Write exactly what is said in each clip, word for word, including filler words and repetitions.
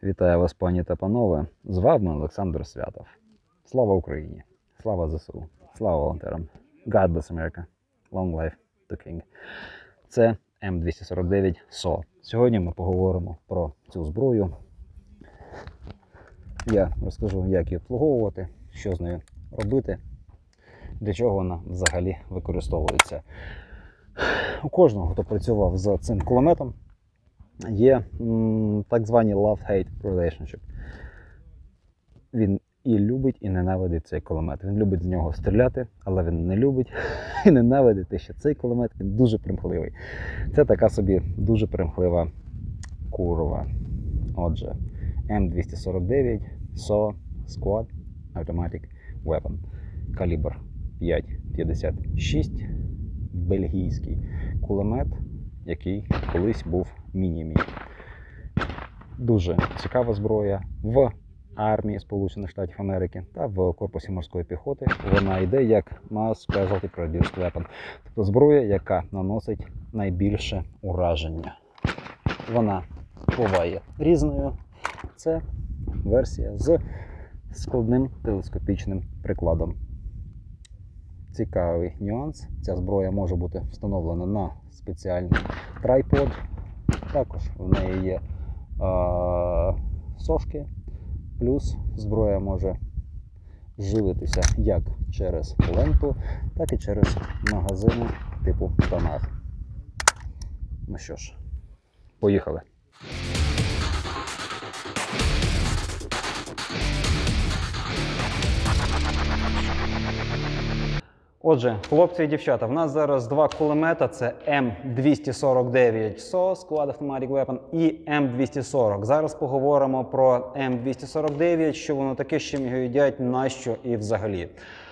Вітаю вас, пані та панове. З вами Олександр Святов. Слава Україні! Слава ЗСУ! Слава волонтерам! God bless America! Long life to King! Це М двісті сорок дев'ять СО. Сьогодні ми поговоримо про цю зброю. Я розкажу, як її обслуговувати, що з нею робити, для чого вона взагалі використовується. У кожного, хто працював з цим кулеметом, є м, так звані love-hate relationship. Він і любить, і ненавидить цей кулемет. Він любить з нього стріляти, але він не любить і ненавидить те, що цей кулемет він дуже примхливий. Це така собі дуже примхлива курва. Отже, М двісті сорок дев'ять СО Squad Automatic Weapon. Калібр п'ять п'ятдесят шість. Бельгійський кулемет, який колись був міні-міні. Дуже цікава зброя в армії Сполучених Штатів Америки та в корпусі морської піхоти. Вона йде як Mass Casualty Produced Weapon, тобто зброя, яка наносить найбільше ураження. Вона буває різною. Це версія з складним телескопічним прикладом. Цікавий нюанс. Ця зброя може бути встановлена на спеціальний трайпод. Також в неї є е сошки. Плюс зброя може живитися як через ленту, так і через магазини типу Танах. Ну що ж, поїхали. Отже, хлопці і дівчата, в нас зараз два кулемета, це М двісті сорок дев'ять СО Squad Automatic Weapon і М двісті сорок. Зараз поговоримо про М двісті сорок дев'ять, що воно таке, з чим його їдять, нащо і взагалі.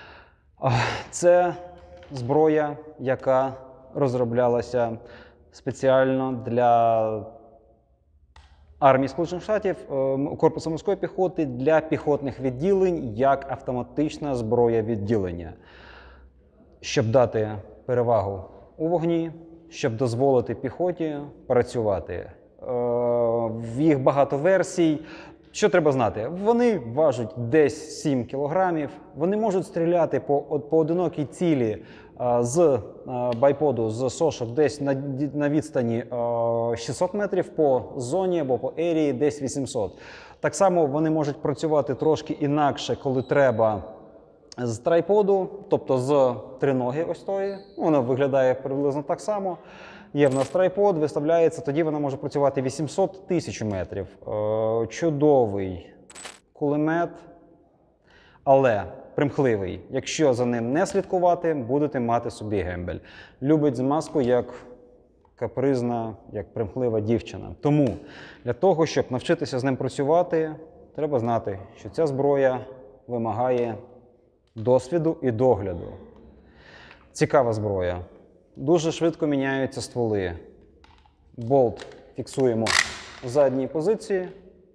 Це зброя, яка розроблялася спеціально для армії Сполучених Штатів, корпусу морської піхоти, для піхотних відділень, як автоматична зброя відділення. Щоб дати перевагу у вогні, щоб дозволити піхоті працювати. В їх багато версій. Що треба знати? Вони важать десь сім кілограмів, вони можуть стріляти по поодинокій цілі з байподу, з сошок десь на, на відстані шістсот метрів, по зоні або по ерії десь вісімсот. Так само вони можуть працювати трошки інакше, коли треба з трайподу, тобто з триноги ось тої. Воно виглядає приблизно так само. Є в нас трайпод, виставляється, тоді вона може працювати вісімсот тисяч метрів. Е, чудовий кулемет, але примхливий. Якщо за ним не слідкувати, будете мати собі гембель. Любить змазку як капризна, як примхлива дівчина. Тому для того, щоб навчитися з ним працювати, треба знати, що ця зброя вимагає досвіду і догляду. Цікава зброя. Дуже швидко міняються стволи. Болт фіксуємо в задній позиції.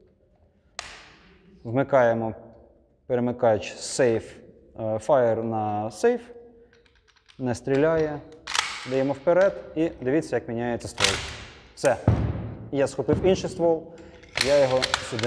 Вмикаємо перемикач Safe Fire на Safe. Не стріляє. Даємо вперед і дивіться, як міняється ствол. Все. Я схопив інший ствол. Я його сюди.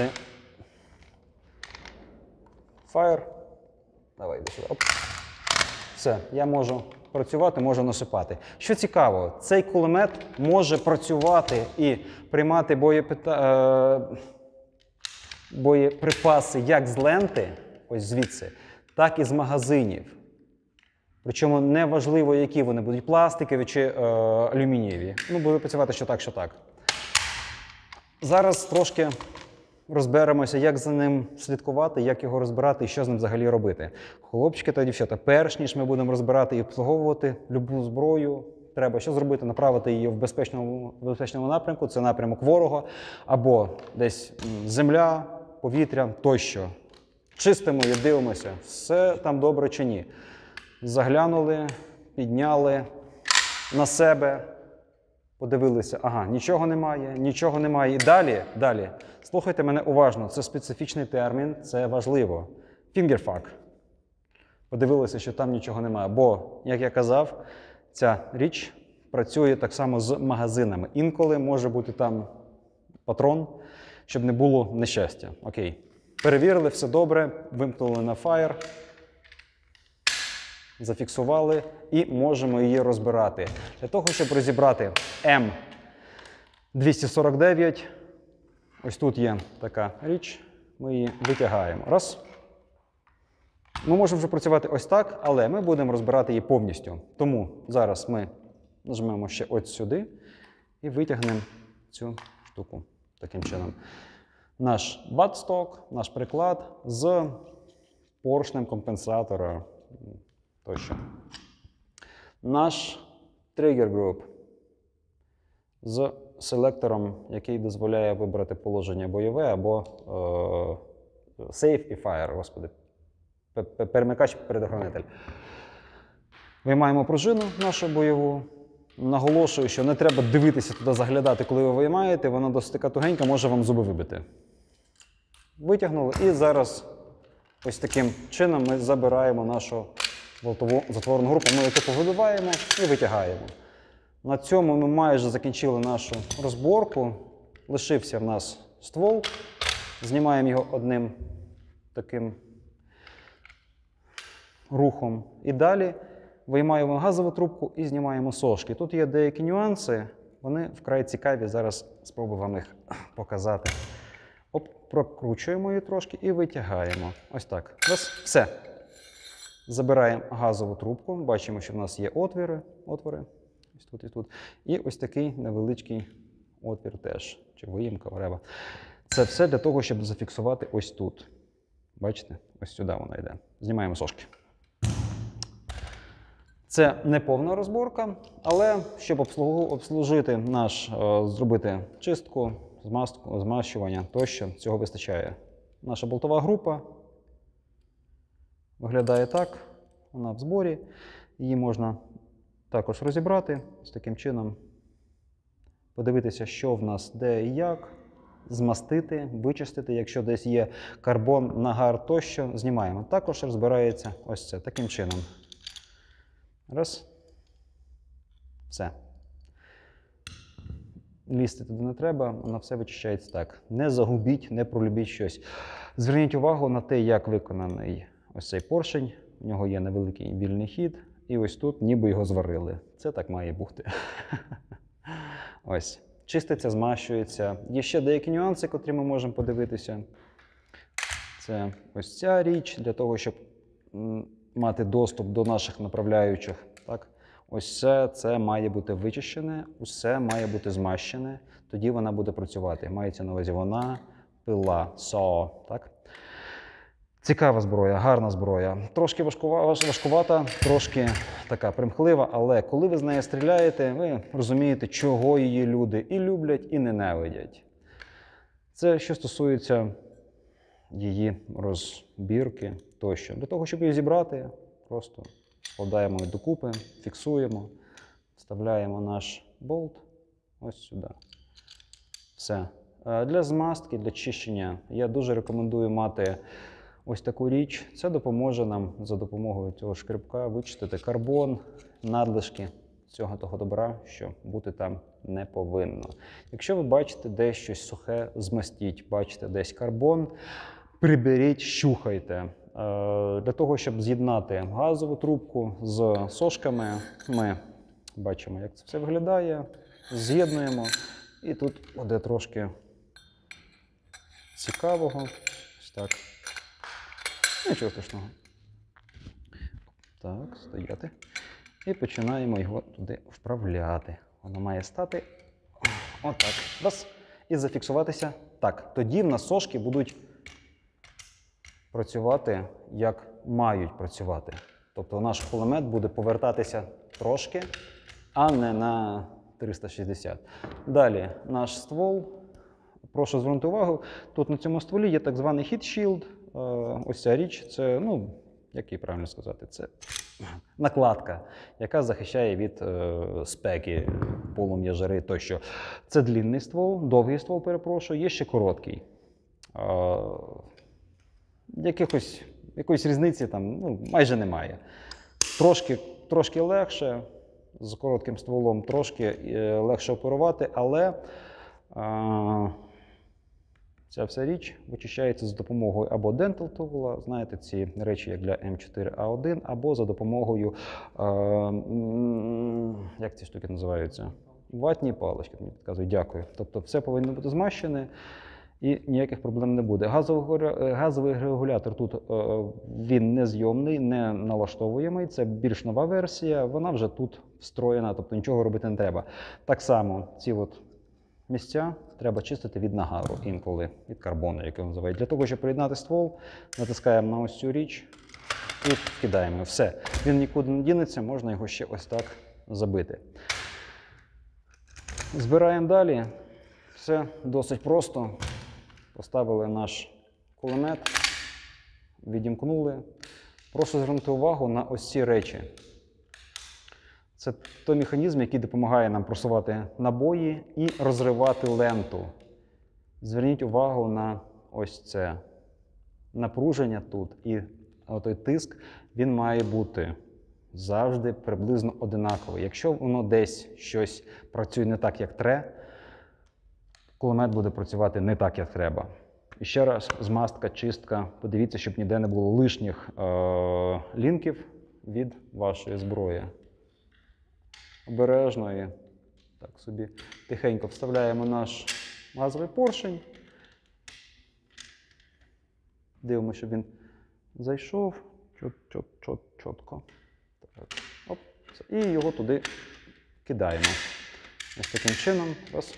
Fire. Давай, йди сюди. Оп. Все, я можу працювати, можу насипати. Що цікаво, цей кулемет може працювати і приймати боєпита... боєприпаси як з ленти, ось звідси, так і з магазинів. Причому не важливо, які вони будуть, пластикові чи е, алюмінієві. Ну, буде працювати що так, що так. Зараз трошки розберемося, як за ним слідкувати, як його розбирати і що з ним взагалі робити. Хлопчики та дівчата, перш ніж ми будемо розбирати і обслуговувати любу зброю, треба що зробити? Направити її в безпечному, в безпечному напрямку, це напрямок ворога, або десь земля, повітря, тощо. Чистимо і дивимося, все там добре чи ні. Заглянули, підняли на себе, подивилися, ага, нічого немає, нічого немає. І далі, далі, слухайте мене уважно, це специфічний термін, це важливо. Фінгерфак. Подивилися, що там нічого немає. Бо, як я казав, ця річ працює так само з магазинами. Інколи може бути там патрон, щоб не було нещастя. Окей. Перевірили, все добре, вимкнули на Fire, зафіксували і можемо її розбирати. Для того, щоб розібрати М двісті сорок дев'ять, ось тут є така річ, ми її витягаємо. Раз. Ми можемо вже працювати ось так, але ми будемо розбирати її повністю. Тому зараз ми нажмемо ще ось сюди і витягнемо цю штуку таким чином. Наш бадсток, наш приклад з поршнем компенсатора тощо. Наш тригер груп з селектором, який дозволяє вибрати положення бойове або е, Safe і Fire, господи, перемикач-предохранитель. Виймаємо пружину нашу бойову. Наголошую, що не треба дивитися туди, заглядати, коли ви виймаєте, вона досить така тугенька, може вам зуби вибити. Витягнули і зараз ось таким чином ми забираємо нашу болтову затворну групу. Ми її вибиваємо і витягаємо. На цьому ми майже закінчили нашу розборку. Лишився в нас ствол. Знімаємо його одним таким рухом. І далі виймаємо газову трубку і знімаємо сошки. Тут є деякі нюанси, вони вкрай цікаві, зараз спробую вам їх показати. Оп, прокручуємо її трошки і витягаємо. Ось так. Раз. Все. Забираємо газову трубку, бачимо, що в нас є отвіри, отвори. Ось тут і тут. І ось такий невеличкий отвір теж, чи виїмка, варева. Це все для того, щоб зафіксувати ось тут. Бачите? Ось сюди вона йде. Знімаємо сошки. Це не повна розборка, але щоб обслужити наш, зробити чистку, змастку, змащування тощо, цього вистачає. Наша болтова група виглядає так, вона в зборі. Її можна також розібрати з таким чином, подивитися, що в нас де і як, змастити, вичистити, якщо десь є карбон, нагар тощо, знімаємо. Також розбирається ось це таким чином. Раз. Все. Лізти туди не треба, воно все вичищається так. Не загубіть, не пролюбіть щось. Зверніть увагу на те, як виконаний ось цей поршень. У нього є невеликий вільний хід. І ось тут ніби його зварили. Це так має бути. Ось. Чиститься, змащується. Є ще деякі нюанси, котрі ми можемо подивитися. Це ось ця річ, для того, щоб мати доступ до наших направляючих. Так? Ось все це має бути вичищене, усе має бути змащене, тоді вона буде працювати. Мається на увазі вона, пила, saw. Так? Цікава зброя, гарна зброя. Трошки важкувата, трошки така примхлива, але коли ви з нею стріляєте, ви розумієте, чого її люди і люблять, і ненавидять. Це що стосується її розбірки тощо. Для того, щоб її зібрати, просто складаємо її докупи, фіксуємо, вставляємо наш болт ось сюди. Все. Для змастки, для чищення я дуже рекомендую мати ось таку річ. Це допоможе нам за допомогою цього шкребка вичистити карбон, надлишки цього того добра, що бути там не повинно. Якщо ви бачите десь щось сухе, змастіть, бачите десь карбон, приберіть, щухайте. Для того, щоб з'єднати газову трубку з сошками, ми бачимо, як це все виглядає, з'єднуємо, і тут буде трошки цікавого. Ось так. Нічого страшного. Так, стояти. І починаємо його туди вправляти. Воно має стати отак. Раз. І зафіксуватися так. Тоді в нас сошки будуть працювати, як мають працювати. Тобто наш кулемет буде повертатися трошки, а не на триста шістдесят. Далі наш ствол. Прошу звернути увагу, тут на цьому стволі є так званий heat shield. Ось ця річ, це, ну, як її правильно сказати, це накладка, яка захищає від е, спеки, полум'я, жари тощо. Це длинний ствол, довгий ствол, перепрошую, є ще короткий. Е, якихось, якоїсь різниці там ну, майже немає. Трошки, трошки легше, з коротким стволом трошки е, легше оперувати, але е, Ця вся річ вичищається за допомогою або Dental Tool, знаєте, ці речі, як для М чотири А один, або за допомогою, е, як ці штуки називаються? Ватні палички, мені підказують, дякую. Тобто все повинно бути змащене і ніяких проблем не буде. Газовий, газовий регулятор тут е, він не зйомний, не налаштовуємий, це більш нова версія, вона вже тут встроєна, тобто нічого робити не треба. Так само ці от місця треба чистити від нагару інколи, від карбону, як його називають. Для того, щоб приєднати ствол, натискаємо на ось цю річ і кидаємо. Все. Він нікуди не дінеться, можна його ще ось так забити. Збираємо далі. Все досить просто. Поставили наш кулемет, відімкнули. Прошу звернути увагу на ось ці речі. Це той механізм, який допомагає нам просувати набої і розривати ленту. Зверніть увагу на ось це напруження тут. І той тиск, він має бути завжди приблизно одинаковий. Якщо воно десь щось працює не так, як треба, кулемет буде працювати не так, як треба. І ще раз, змастка, чистка. Подивіться, щоб ніде не було лишніх е- лінків від вашої зброї. Обережно і так собі тихенько вставляємо наш газовий поршень. Дивимося, щоб він зайшов. Чот, чот, чот, чотко. Так. Оп. І його туди кидаємо. Ось таким чином. Раз.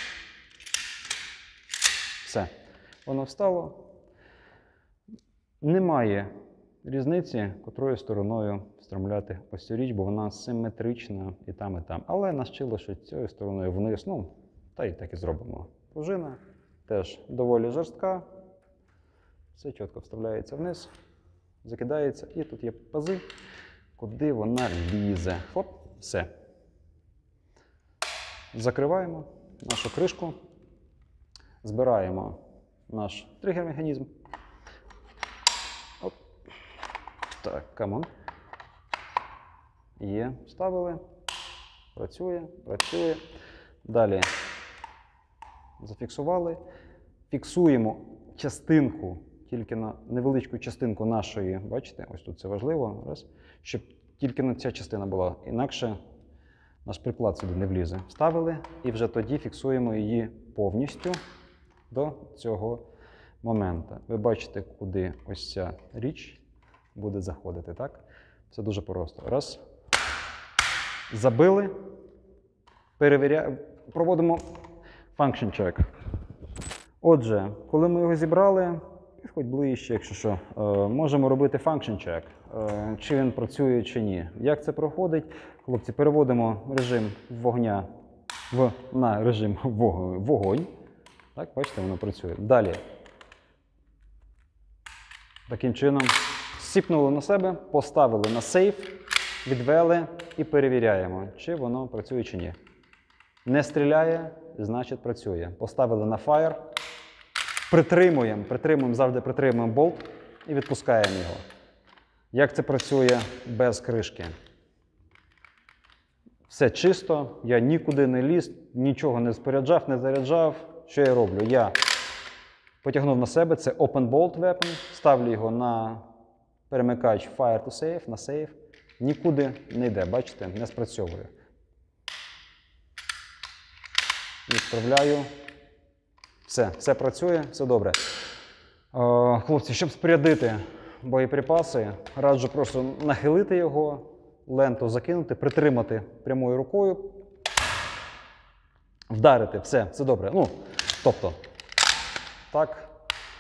Все. Воно встало. Немає різниці, котрою стороною встромляти ось цю річ, бо вона симетрична і там, і там. Але нас вчили, що цією стороною вниз, ну, та й так і зробимо. Пружина теж доволі жорстка. Все чітко вставляється вниз, закидається, і тут є пази, куди вона лізе. Хоп, все. Закриваємо нашу кришку, збираємо наш тригер-механізм. Оп. Так, камон. Є, вставили. Працює, працює. Далі зафіксували. Фіксуємо частинку, тільки на невеличку частинку нашої, бачите, ось тут це важливо, раз, щоб тільки на ця частина була, інакше наш приклад сюди не влізе. Вставили і вже тоді фіксуємо її повністю до цього моменту. Ви бачите, куди ось ця річ буде заходити, так? Це дуже просто. Раз. Забили. Перевіряємо. Проводимо function check. Отже, коли ми його зібрали, підходь ближче, якщо що, можемо робити function check, чи він працює, чи ні. Як це проходить? Хлопці, переводимо режим вогня в, на режим вогонь. Так, бачите, воно працює. Далі. Таким чином, сіпнули на себе, поставили на сейф, відвели і перевіряємо, чи воно працює, чи ні. Не стріляє, значить працює. Поставили на fire, притримуємо, притримуємо, завжди притримуємо болт і відпускаємо його. Як це працює без кришки? Все чисто, я нікуди не ліз, нічого не споряджав, не заряджав. Що я роблю? Я потягнув на себе, це Open Bolt Weapon, ставлю його на перемикач Fire to Save, на сейф. Нікуди не йде, бачите, не спрацьовує. Відправляю. Все, все працює, все добре. Е, хлопці, щоб спорядити боєприпаси, раджу просто нахилити його, ленту закинути, притримати прямою рукою, вдарити, все, все добре. Ну, тобто, так,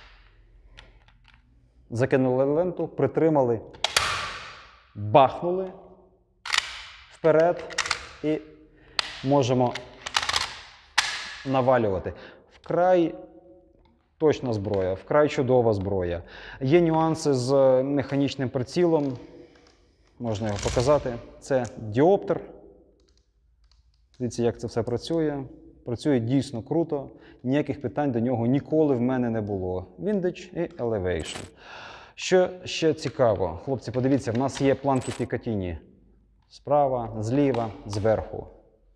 закинули ленту, притримали, бахнули вперед і можемо навалювати. Вкрай точна зброя, вкрай чудова зброя. Є нюанси з механічним прицілом, можна його показати. Це діоптер. Дивіться, як це все працює. Працює дійсно круто, ніяких питань до нього ніколи в мене не було. Віндич і Elevation. Що ще цікаво, хлопці, подивіться, в нас є планки Пікатіні. Справа, зліва, зверху.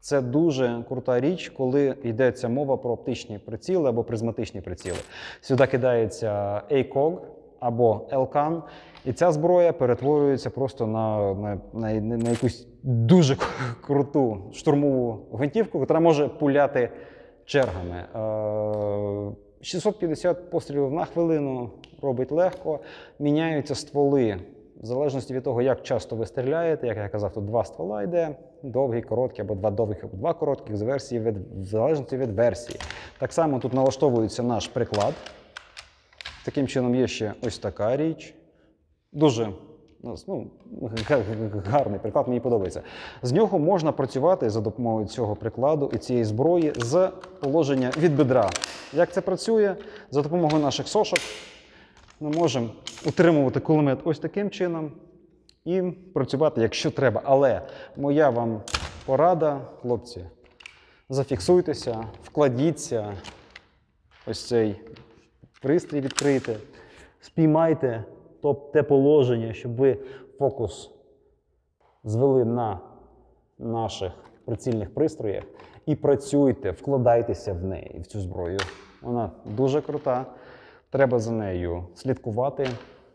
Це дуже крута річ, коли йдеться мова про оптичні приціли або призматичні приціли. Сюди кидається ей ког або елкан, і ця зброя перетворюється просто на, на, на, на якусь дуже круту штурмову гвинтівку, яка може пуляти чергами. шістсот п'ятдесят пострілів на хвилину робить легко, міняються стволи. В залежності від того, як часто ви стріляєте, як я казав, тут два ствола йде, довгий, короткий, або два довгих, або два коротких, з версії від, в залежності від версії. Так само тут налаштовується наш приклад. Таким чином є ще ось така річ. Дуже ну, гарний приклад, мені подобається. З нього можна працювати за допомогою цього прикладу і цієї зброї з положення від бедра. Як це працює? За допомогою наших сошок ми можемо утримувати кулемет ось таким чином і працювати, якщо треба. Але моя вам порада, хлопці, зафіксуйтеся, вкладіться, ось цей пристрій відкрийте, спіймайте те положення, щоб ви фокус звели на наших прицільних пристроях і працюйте, вкладайтеся в неї, в цю зброю. Вона дуже крута. Треба за нею слідкувати,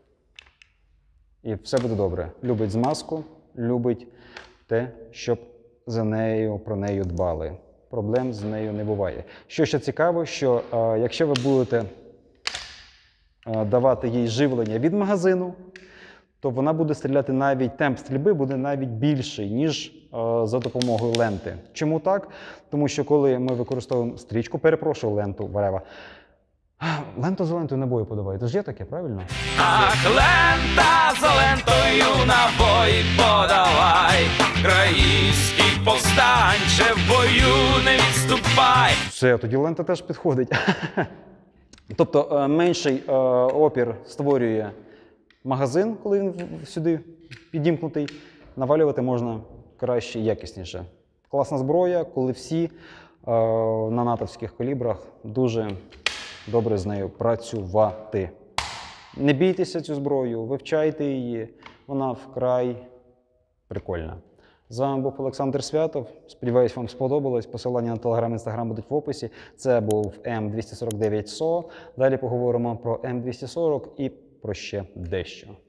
і все буде добре. Любить змазку, любить те, щоб за нею, про нею дбали. Проблем з нею не буває. Що ще цікаво, що е, якщо ви будете е, давати їй живлення від магазину, то вона буде стріляти навіть, темп стрільби буде навіть більший, ніж е, за допомогою ленти. Чому так? Тому що коли ми використовуємо стрічку, перепрошую, ленту, варева, ленту за лентою набої подавай. Це ж є таке, правильно? Ах, лента за лентою набої подавай. Краївський повстанче, в бою не відступай. Все, тоді лента теж підходить. Тобто менший е, опір створює магазин, коли він сюди підімкнутий. Навалювати можна краще і якісніше. Класна зброя, коли всі е, на натовських калібрах дуже добре з нею працювати. Не бійтеся цю зброю, вивчайте її, вона вкрай прикольна. З вами був Олександр Святов. Сподіваюсь, вам сподобалось. Посилання на Телеграм, Інстаграм будуть в описі. Це був М двісті сорок дев'ять ес о. Далі поговоримо про М двісті сорок і про ще дещо.